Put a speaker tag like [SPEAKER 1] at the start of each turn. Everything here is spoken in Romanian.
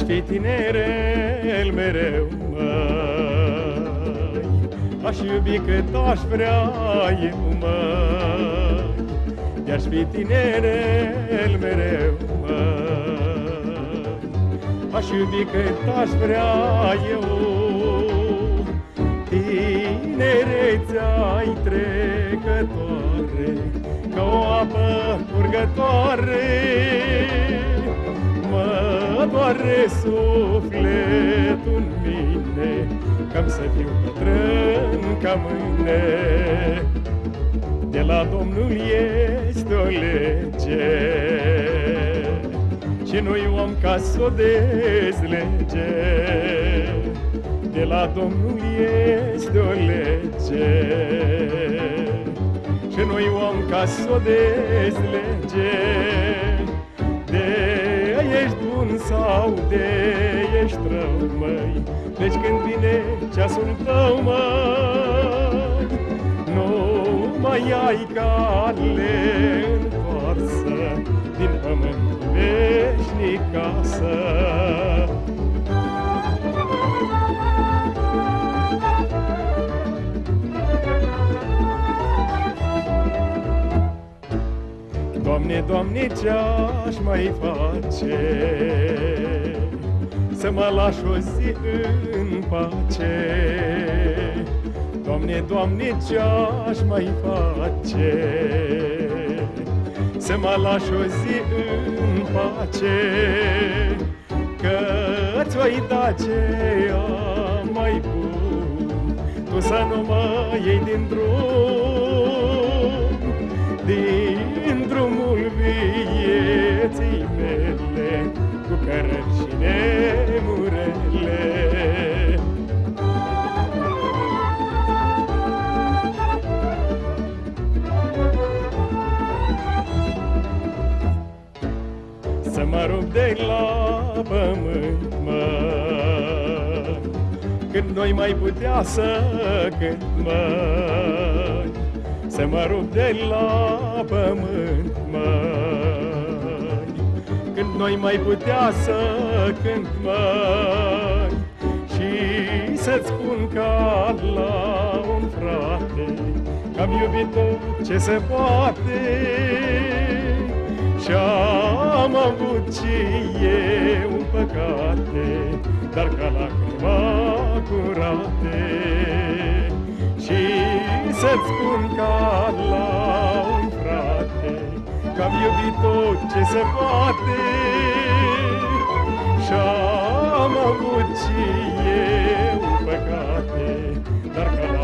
[SPEAKER 1] fi tinerel mereu, măi, aș iubi cât aș vrea eu, măi, de-aș fi tinerel mereu, măi, aș iubi cât aș vrea eu. Tinerețea-i trecătoare, ca o apă curgătoare, mă doare sufletul în mine, că-am să fiu bătrân ca mâine. De la Domnul este o lege și nu-i om ca s-o dezlege. De la Domnul este o lege și nu-i om ca s-o dezlege. De ești bun sau de ești rău, măi, deci când vine ceasul tău, măi, nu mai ai cale întoarsă din pământ veșnic casă. Doamne, Doamne, ce-aș mai face să mă lași o zi în pace? Doamne, Doamne, ce-aș mai face să mă lași o zi în pace? Că ți-o-i da ceea mai bun, tu să nu mă iei din drum, din drumul vieții mele, cu cărări și nemurele. Să mă rup de la pământ, măi, când noi mai putea să cânt, măi, să mă rup de la pământ, măi, când noi mai putea să cânt, măi, și să-ți spun ca la un frate că-am iubit tot ce se poate și-am avut și eu păcate, dar ca lacrima curate. Și să-ți spun ca la un frate că-am iubit tot ce se poate și-am avut și eu păcate, dar ca